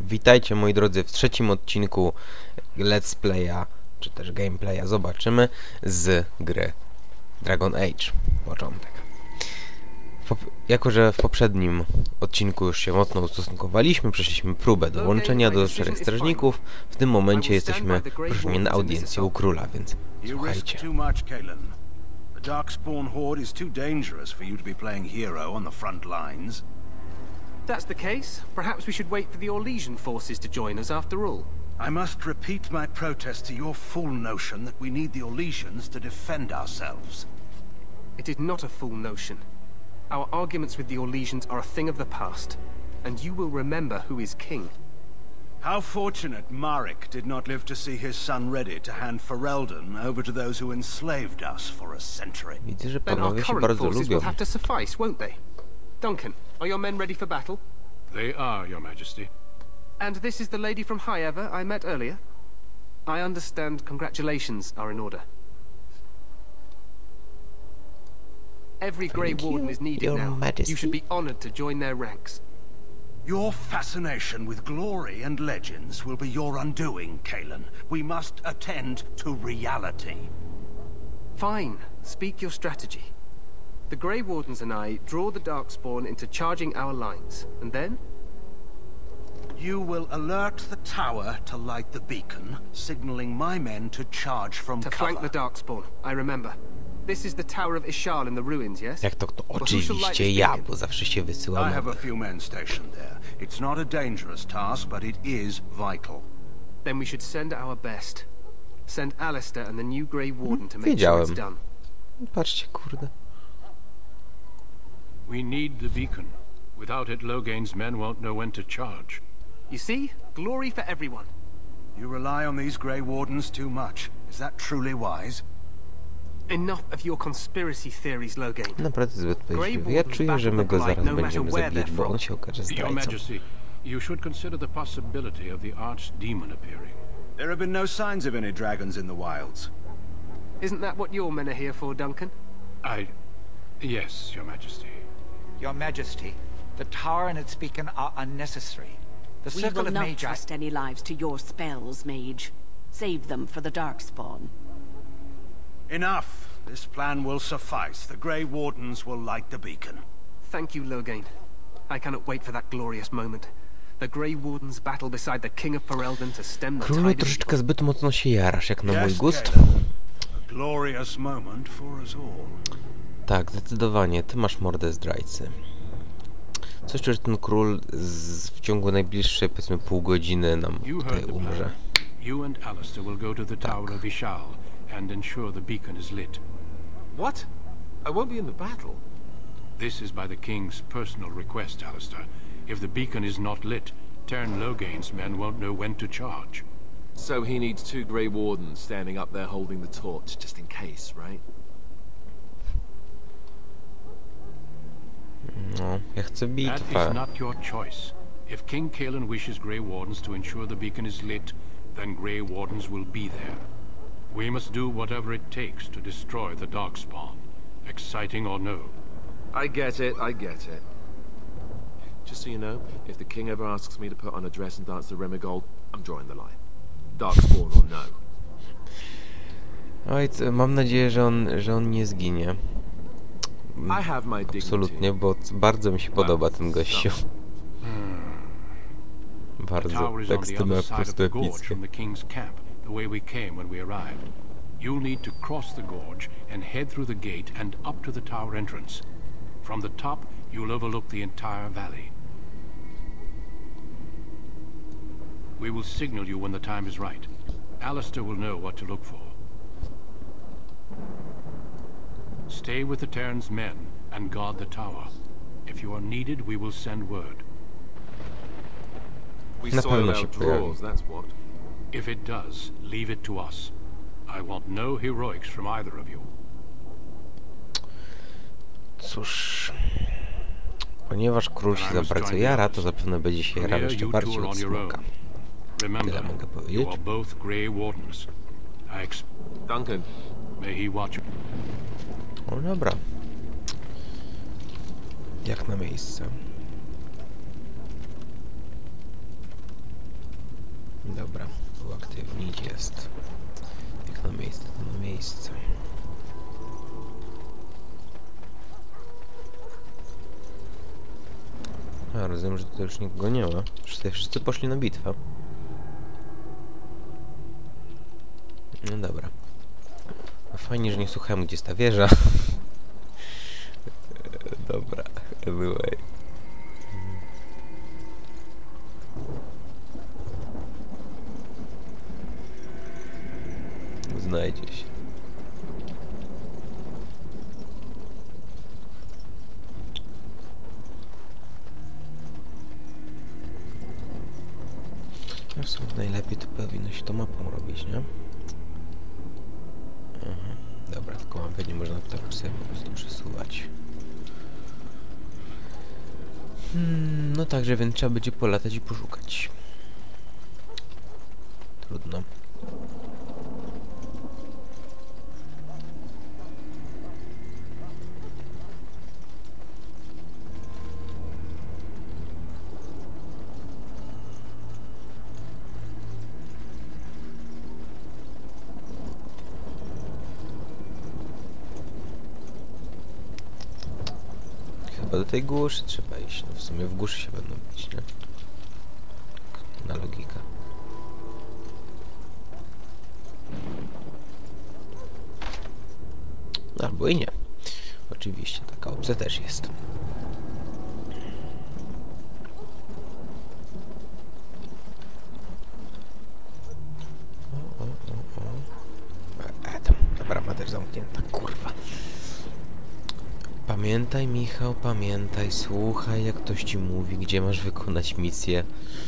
Witajcie moi drodzy w trzecim odcinku Let's Playa, czy też Gameplaya, zobaczymy, z gry Dragon Age. Początek. Jako że w poprzednim odcinku już się mocno ustosunkowaliśmy, przeszliśmy próbę dołączenia do 4 strażników, w tym momencie jesteśmy proszeni na audiencję u króla, więc słuchajcie. The Darkspawn horde is too dangerous for you to be playing hero on the front lines. That's the case. Perhaps we should wait for the Orlesian forces to join us after all. I must repeat my protest to your fool notion that we need the Orlesians to defend ourselves. It is not a fool notion. Our arguments with the Orlesians are a thing of the past, and you will remember who is king. How fortunate Marek did not live to see his son ready to hand Ferelden over to those who enslaved us for a century. Widzę, że Then our panowie się current bardzo forces will lubią. have to suffice, won't they? Duncan, are your men ready for battle? They are, Your Majesty. And this is the lady from High Ever I met earlier? I understand congratulations are in order. Every Grey Warden is needed Your now. Majesty. You should be honored to join their ranks. Your fascination with glory and legends will be your undoing, Kalen. We must attend to reality. Fine. Speak your strategy. The Grey Wardens and I draw the Darkspawn into charging our lines, and then? You will alert the tower to light the beacon, signaling my men to charge from To cover. flank the Darkspawn, I remember. This is the Tower of Ishal in the ruins, yes? Jak to kto? But who shall light Oczywiście this ja, beacon? bo zawsze się I wysyłam. have a few men stationed there. It's not a dangerous task, but it is vital. Then we should send our best. Send Alistair and the new Grey Warden to make sure Wiedziałem. it's done. Patrzcie, kurde. We need the beacon. Without it, Logain's men won't know when to charge. You see? Glory for everyone. You rely on these Grey Wardens too much. Is that truly wise? Enough of your conspiracy theories, Logain. Naprawdę zbyt podejrzliwy. Ja czuję, że my go zaraz będziemy zabijać, bo on się okaże Your zdrajcą. Majesty, you should consider the possibility of the archdemon appearing. There have been no signs of any dragons in the wilds. Isn't that what your men are here for, Duncan? Yes, Your Majesty. Your Majesty, the tower and its beacon are unnecessary. The We Circle will of not Magi... trust any lives to your spells, Mage. Save them for the Darkspawn. Enough. This plan will suffice. The Grey Wardens will light the beacon. Thank you, Logain. I cannot wait for that glorious moment. The Grey Wardens battle beside the King of Ferelden to stem the Królu, tide of troszeczkę evil. zbyt mocno się jarasz, jak na mój Yes, gust. Caleb. A glorious moment for us all. Tak, zdecydowanie, ty masz mordę zdrajcy. Coś czuję, że ten król w ciągu najbliższej, powiedzmy, pół godziny nam You tutaj heard the umrze. plan. You and Alistair will go to the Tower of Ishal and ensure the beacon is lit. What? I won't be in the battle. This is by the king's personal request, Alistair. If the beacon is not lit, Tern Logain's men won't know when to charge. So he needs 2 Grey Wardens standing up there holding the torch, just in case, right? No, ja chcę That bitwę. is not your choice. If King Kalen wishes Grey Wardens to ensure the beacon is lit, then Grey Wardens will be there. We must do whatever it takes to destroy the Darkspawn, exciting or no. I get it, I get it. Just so you know, if the king ever asks me to put on a dress and dance to Remigold, I'm drawing the line. Darkspawn or no. Oj, mam nadzieję, że on nie zginie. I have my dignity. Absolutnie, bo bardzo mi się podoba ten gościu. The Bardzo, tower is on teksty the ma other po side of prostu the gorge epickie. from the king's camp, the way we came when we arrived. You'll need to cross the gorge and head through the gate and up to the tower entrance. From the top, you'll overlook the entire valley. We will signal you when the time is right. Alistair will know what to look for. Stay with the Terran's men and guard the tower. If you are needed, we will send word. We Na soil pewno się our pojawi. drawers, that's what. If it does, leave it to us. I want no heroics from either of you. Cóż... Ponieważ król się za bardzo jara, to zapewne będzie się jarał jeszcze bardziej od smoka. Remember, Tyle mogę you powiedzieć. are both Grey Wardens. Duncan, May he watch you. No dobra. Jak na miejsce. Dobra, uaktywnić jest. Jak na miejsce, to na miejsce. A, rozumiem, że tutaj już nikogo nie ma. Tutaj wszyscy poszli na bitwę. No dobra. No fajnie, że nie słuchałem, gdzie jest ta wieża. Dobra, anyway. Znajdzie się. No w sumie najlepiej to powinno się to mapą robić, nie? Dobra, tylko mapę nie można tak sobie po prostu przesuwać. No także, więc trzeba będzie polatać i poszukać. Trudno. Chyba do tej głuszy trzeba iść. No w sumie w głuszy się będą bić, nie? Na logikę. Albo i nie. Oczywiście, taka opcja też jest. Tam, ta brama też zamknięta, kurwa. Pamiętaj, Michał, pamiętaj, słuchaj, jak ktoś ci mówi, gdzie masz wykonać misję.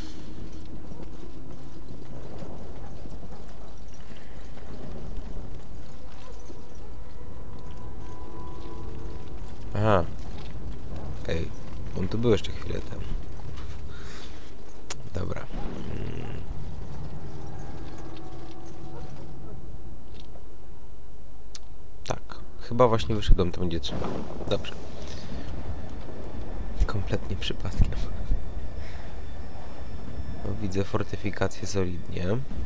Aha. Ej, on tu był jeszcze chwilę temu. Dobra. Tak. Chyba właśnie wyszedłem tam, gdzie trzeba. Dobrze. Kompletnie przypadkiem. No, widzę fortyfikację solidnie.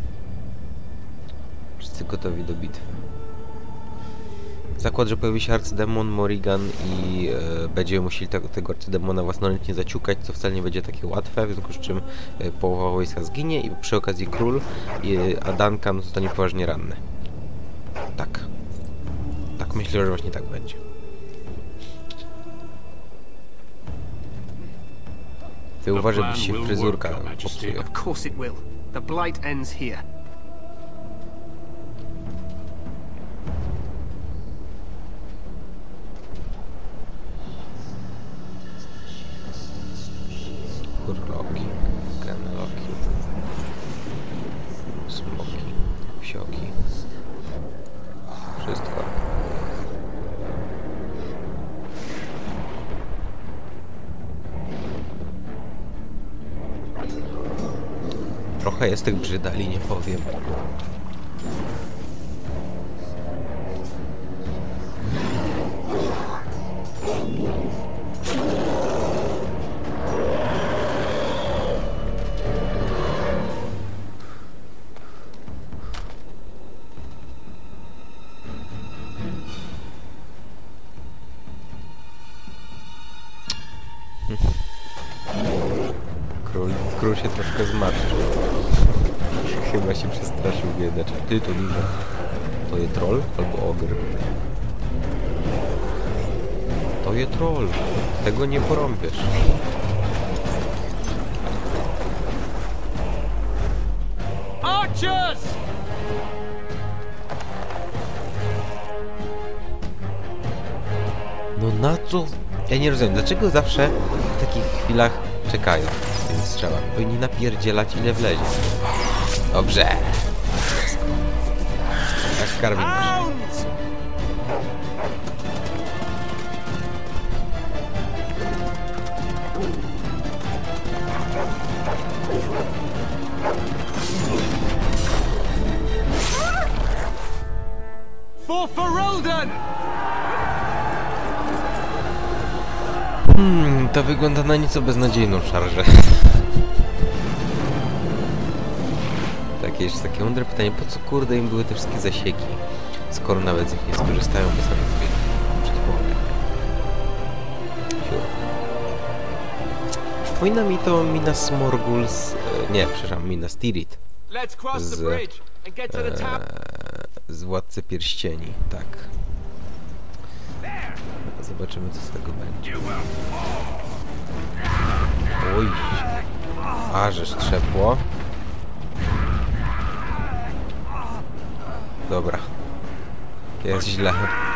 Wszyscy gotowi do bitwy. Zakład, że pojawi się arcydemon Morrigan i będziemy musieli tego arcydemona własnoręcznie zaciukać, co wcale nie będzie takie łatwe, w związku z czym połowa wojska zginie i przy okazji król, a Duncan zostanie poważnie ranny. Tak. Tak myślę, że właśnie tak będzie. Ty uważaj, by ci się fryzurka popsuje. Of course it will. The blight ends here. Kurloki, genloki, smoki, wsioki. Wszystko. Trochę jest tych brzydali, nie powiem. Król się troszkę zmarszczył. Chyba się przestraszył biedaczek. Ty to dużo. To jest troll albo ogr? To jest troll. Tego nie porąbiesz. Archers! No na co? Ja nie rozumiem, dlaczego zawsze w takich chwilach czekają, więc strzelam. Powinni napierdzielać ile wlezie. Dobrze. Jak skarbnik masz. For Ferelden! To wygląda na nieco beznadziejną szarżę. jakieś takie mądre pytanie, po co kurde im były te wszystkie zasieki? Skoro nawet z nich nie skorzystają, bo sami sobie przedpowiadają. Powinna mi to Minas Morgul z... nie, przepraszam, Minas Tirith z Władcy Pierścieni, tak. Zobaczymy, co z tego będzie. Oj, a żeż trzepło. Dobra. Jest źle.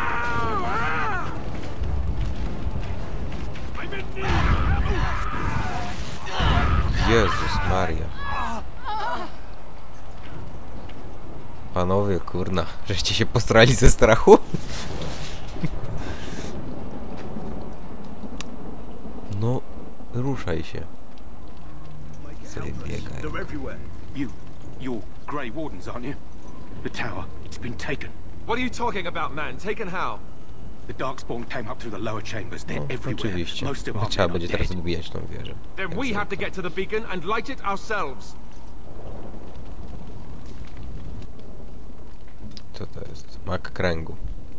Jezus Maria. Panowie, kurna, żeście się postrali ze strachu? No, ruszaj się. Sobie biegaj. They're everywhere. You're Grey Wardens, aren't you? The tower, it's been taken. What are you talking about, man? Taken how? The Darkspawn came up through the lower chambers. They're No, everywhere. oczywiście. Most of our Trzeba men are będzie teraz dead. odbijać tą wieżę. Then Jak we have to zwykle. get to the beacon and light it ourselves. Co to jest? Mak kręgu.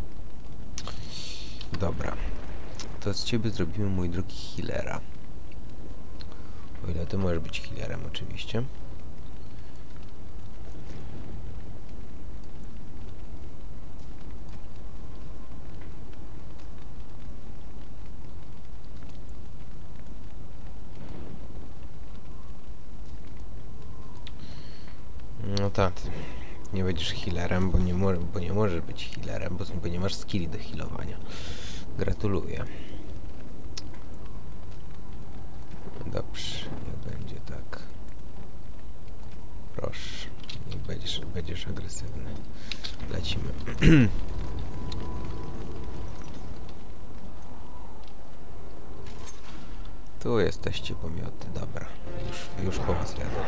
Dobra. To z ciebie zrobimy, mój drogi, healera. O ile ty możesz być healerem, oczywiście. No tak, ty nie będziesz healerem, bo nie możesz być healerem, bo nie masz skilli do healowania. Gratuluję. Dobrze, niech będzie tak. Proszę, niech będziesz agresywny. Lecimy. Tu jesteście, pomioty, dobra. Już po was jadę.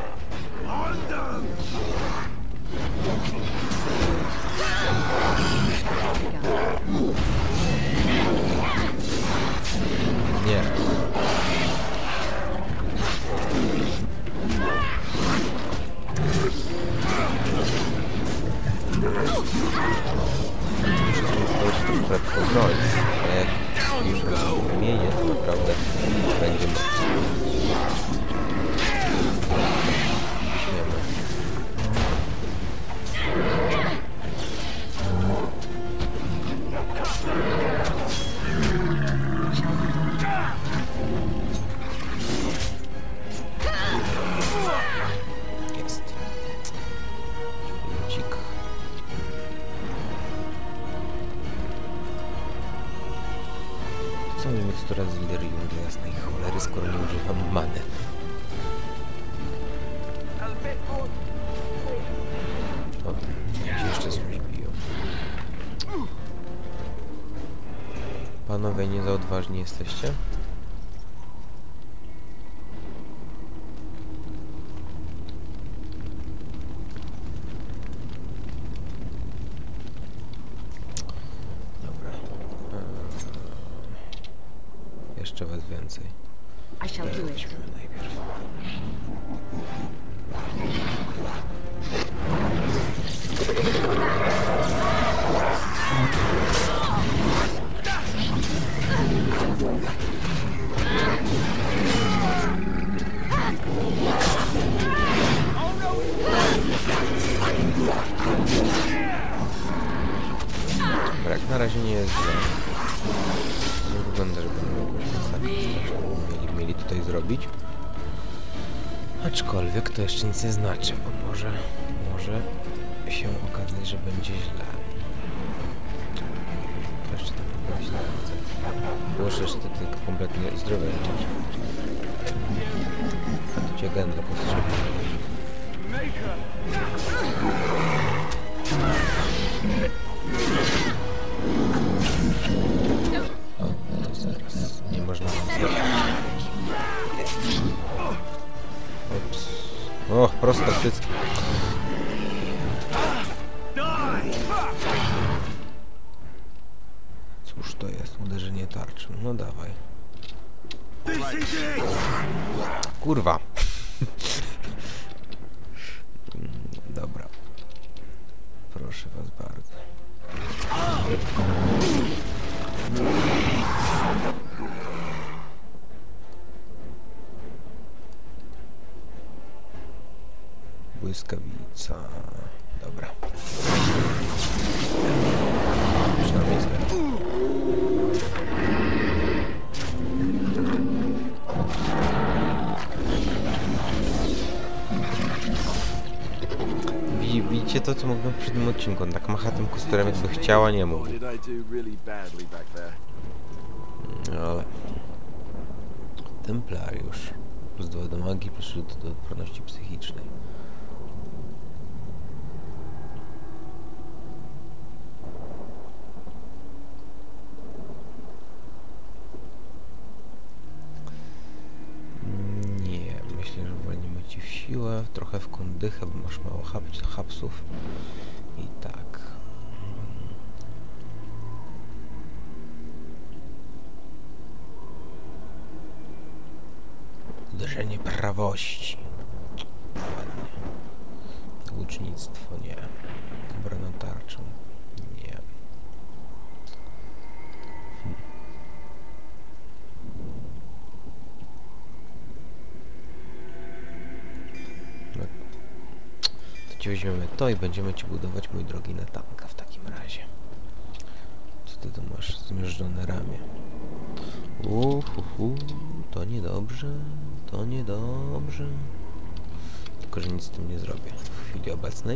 Nie. Muszę się trochę pobronić, ale jak już wymienię, to naprawdę będzie mocno. Śmiemy. Jest. Lucik. Co mi mikstura z Illyrium do jasnej cholery, skoro nie używam many? O, się jeszcze z czymś biją. Panowie, nie za odważni jesteście? Dobra. Jeszcze was więcej. I shall do it. Weźmy najpierw. Dobra, jak na razie nie jest źle. Nie wygląda, że będą jakoś masakry mieli tutaj zrobić. Aczkolwiek to jeszcze nic nie znaczy, bo może się okazać, że będzie źle. To jeszcze tak naprawdę źle widzę. Proszę, jeszcze ty kompletnie zdrowe rzeczy. A tu cię Gędla postrzegł. O, to zaraz. Nie można nam zrobić. Ups. Och, prosto w cycki. Cóż to jest? Uderzenie tarczą. No dawaj. Kurwa. Dobra. Błyskawica. Dobra. Przynajmniej widzicie to, co mówiłem w przednim odcinku. On tak macha tym kosturem, jakby chciała, nie mógł. Ale... Templariusz. Plus 2 do magii, plus 3 do odporności psychicznej. Nie, myślę, że walnimy ci w siłę, trochę w kondychę, bo masz mało hapsów. I tak. Uderzenie prawości. Ładnie. Łucznictwo nie. Obrona tarczą. Nie. No. To ci weźmiemy to i będziemy ci budować, mój drogi, na tanka w takim razie. Co ty tu masz? Zmierzczone ramię. To niedobrze. To niedobrze. Tylko, że nic z tym nie zrobię w chwili obecnej.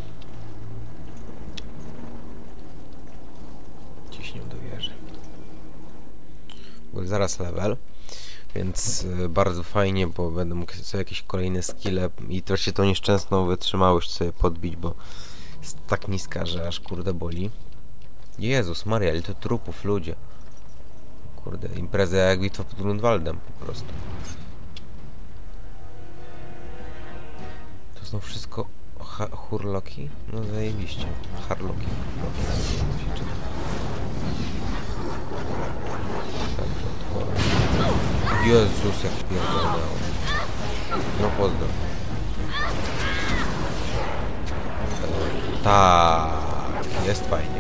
Ciśnię do wieży. W ogóle zaraz level. Więc bardzo fajnie, bo będę mógł sobie jakieś kolejne skille i wreszcie tą nieszczęsną wytrzymałość sobie podbić, bo jest tak niska, że aż kurde boli. Jezus Maria, ile to trupów, ludzie. Kurde, impreza jak bitwa pod Grunwaldem po prostu. To są wszystko hurloki? No zajebiście. Harloki. Jezus, jak pierdolę. No pozdro. Tak, jest fajnie.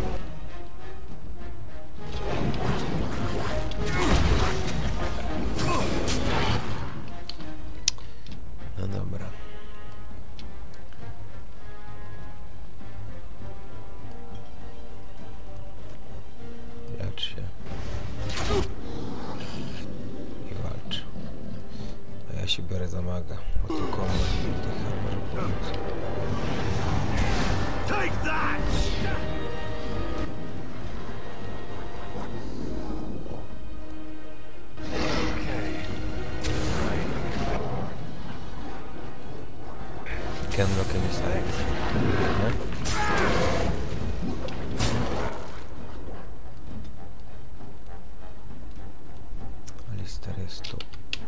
No dobra. Lecz się. I walcz. A ja się biorę za maga. Bo tylko on może pomóc. Take that! Kenlock Emissary. Alistair jest tu.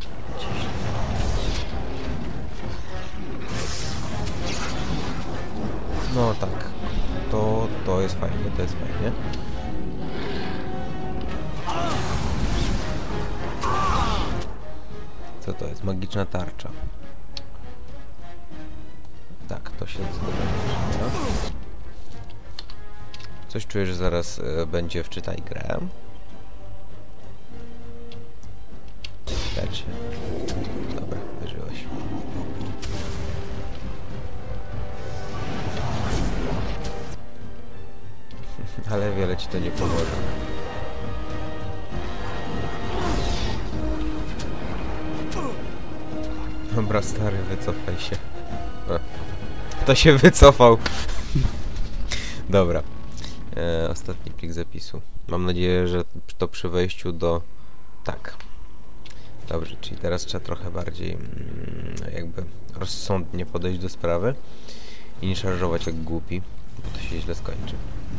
No tak. To jest fajnie, to jest fajnie. Co to jest? Magiczna tarcza. Tak, to się zdecydowanie. Coś czuję, że zaraz będzie wczytaj grę. Lecz się. Dobra, wyżyłeś. Ale wiele ci to nie pomoże. Dobra, stary, wycofaj się. To się wycofał. Dobra. Ostatni plik zapisu. Mam nadzieję, że to przy wejściu do... Tak. Dobrze, czyli teraz trzeba trochę bardziej jakby rozsądnie podejść do sprawy i nie szarżować jak głupi, bo to się źle skończy.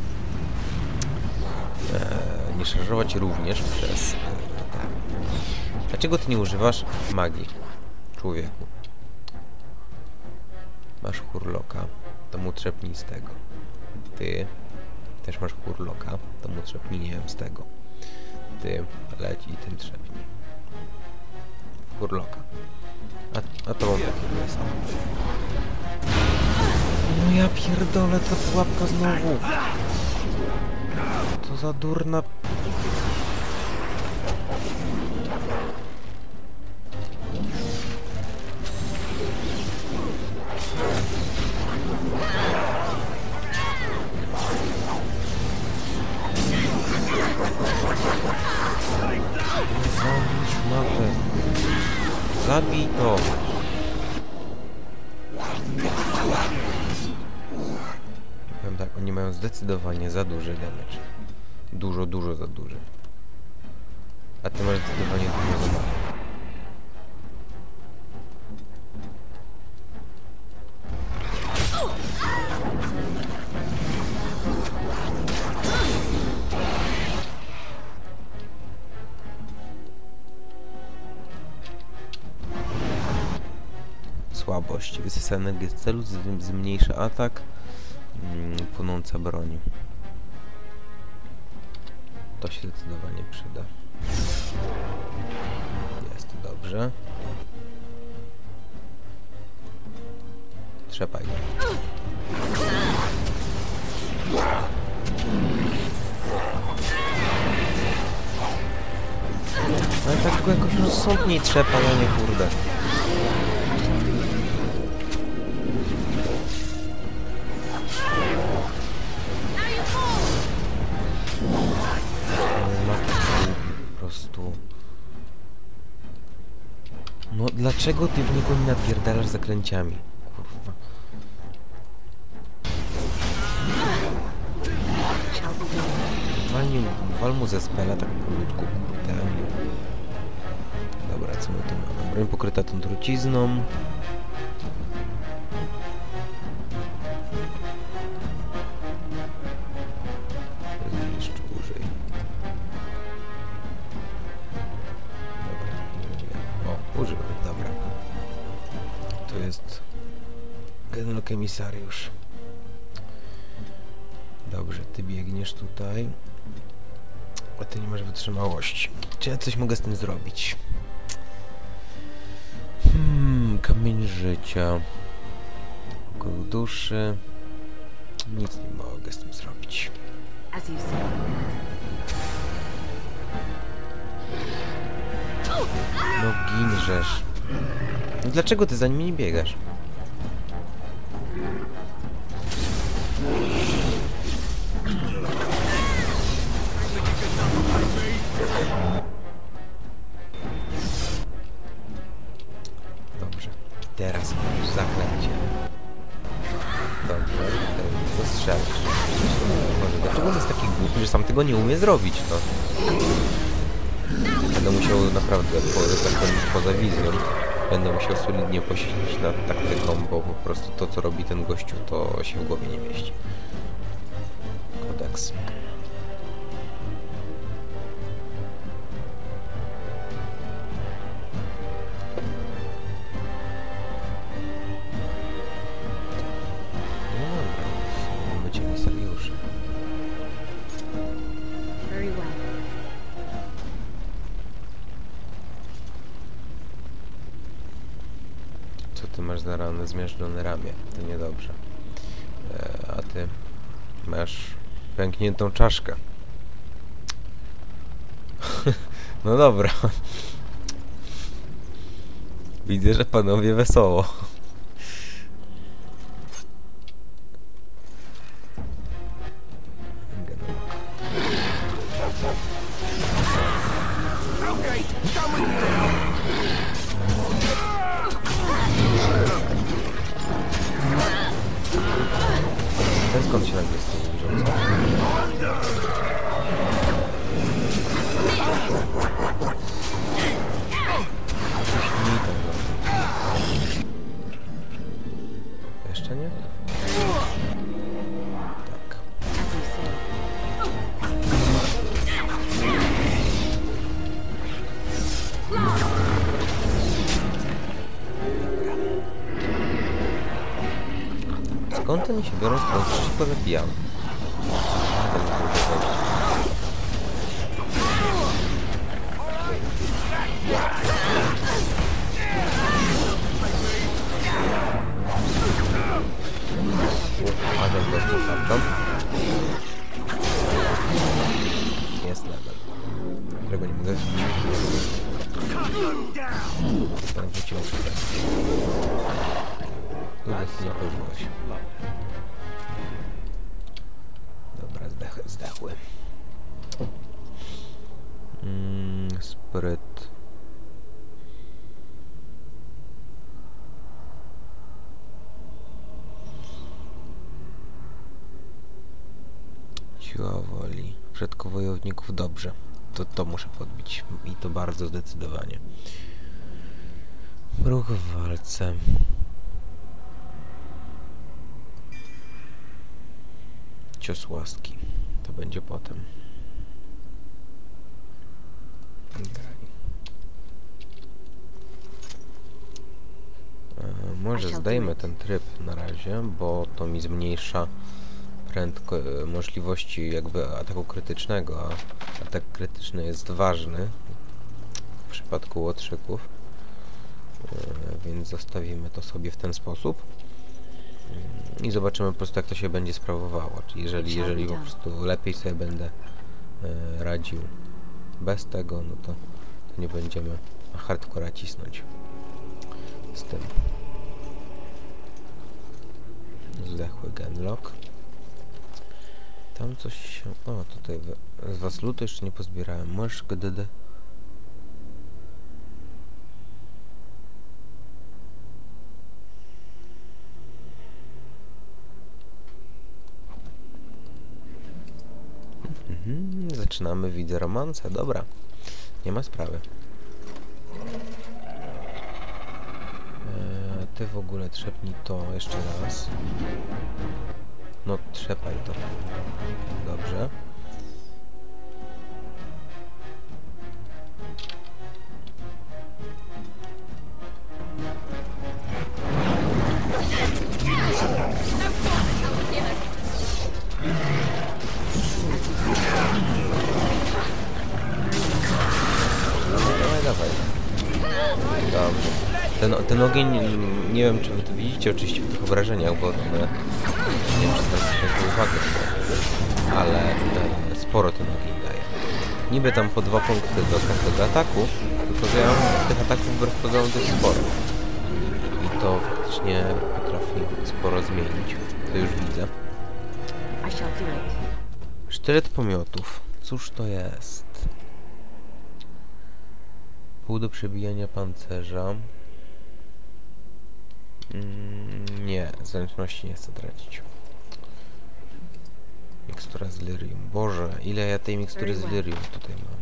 Nie szarżować również przez... tak. Dlaczego ty nie używasz magii, człowieku? Masz hurloka, to mu trzepnij z tego. Ty też masz hurloka, to mu trzepnij, nie wiem, z tego. Ty leć i tym trzepnij. Hurloka. A to mam takie samo. No ja pierdolę, to pułapka znowu. To za durna... Zabij szmatę. Zabij to. Powiem tak, oni mają zdecydowanie za duży damage. Dużo za duży. A ty masz zdecydowanie dużo za mało. Słabość. Wysysa energię z celu, zmniejsza atak. Płonąca broń. To się zdecydowanie przyda. Jest dobrze. Trzepaj go. Ale tak go jakoś rozsądniej trzepa, no nie kurde. No dlaczego ty w niego nie napierdalasz zaklęciami? Kurwa. Wal mu ze spela tak po ludzku, kurde. Dobra, co my tu mamy? Broń pokryta tą trucizną. Jeszcze dłużej. O, używam, dobra. To jest Genlock emisariusz. Dobrze, ty biegniesz tutaj. A ty nie masz wytrzymałości. Czy ja coś mogę z tym zrobić? Kamień życia. Koło duszy. Nic nie mogę z tym zrobić. No ginżesz. Dlaczego ty za nimi nie biegasz? Dobrze. Teraz masz zaklęcie. Dobrze. Teraz to strzelasz. Może dlaczego on jest taki głupi, że sam tego nie umie zrobić, no? Będę musiał naprawdę poza wizją. Będę musiał solidnie posiedzieć nad taktyką, bo po prostu to, co robi ten gościu, to się w głowie nie mieści. Kodeks. No dobra, mamy być emisariusze. Co ty masz za rany? Zmiażdżone ramię. To niedobrze. A ty masz pękniętą czaszkę. No dobra. Widzę, że panowie wesoło. Skąd się nagle z tym wziął, co? Puśnij tego. Jeszcze nie? Tak. Skąd oni się biorą stąd? Przecież się pozabijamy. Adam dostał tarczą. Jest level, którego nie mogę zbić. Wróciłem tutaj. Tego nie kończyłeś. Dobra, zdechły. Spryt. Siła woli. Przedko wojowników, dobrze. To muszę podbić. I to bardzo zdecydowanie. Ruch w walce. Cios łaski. To będzie potem. Może zdejmę ten tryb na razie, bo to mi zmniejsza możliwości jakby ataku krytycznego, a atak krytyczny jest ważny w przypadku łotrzyków, więc zostawimy to sobie w ten sposób i zobaczymy po prostu, jak to się będzie sprawowało. Czyli jeżeli po prostu lepiej sobie będę radził bez tego, no to nie będziemy hardcora cisnąć z tym. Zdechły Genlock. Tam coś się... O, tutaj z was lutu jeszcze nie pozbierałem. Możesz GDD. Zaczynamy, widzę, romanse. Dobra. Nie ma sprawy. Ty w ogóle trzepnij to jeszcze raz. No, trzepaj to. Dobrze. Dawaj. Dobrze. Ten ogień, nie wiem, czy wy to widzicie oczywiście w tych obrażeniach, bo one, nie wiem, czy zwrócicie uwagę, ale sporo ten ogień daje. Niby tam po 2 punkty do każdego ataku, tylko że ja mam tych ataków wbrew pozorom dość sporo. I to faktycznie potrafi sporo zmienić. To już widzę. Sztylet pomiotów. Cóż to jest? Pół do przebijania pancerza. Nie, zręczności nie chcę tracić. Mikstura z lyrium. Boże, ile ja tej mikstury z lyrium tutaj mam.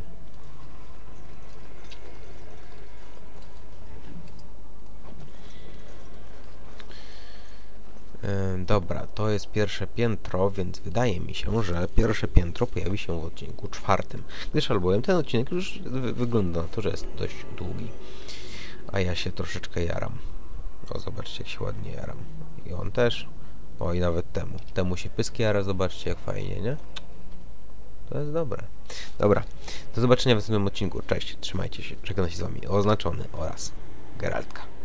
Dobra, to jest pierwsze piętro, więc wydaje mi się, że pierwsze piętro pojawi się w odcinku 4. Gdyż albowiem ten odcinek już wygląda na to, że jest dość długi. A ja się troszeczkę jaram. O, zobaczcie, jak się ładnie jaram. I on też. O, i nawet temu. Temu się pyski jara, zobaczcie, jak fajnie, nie? To jest dobre. Dobra, do zobaczenia w następnym odcinku. Cześć, trzymajcie się. Żegnam się z wami. Oznaczony oraz Geraltka.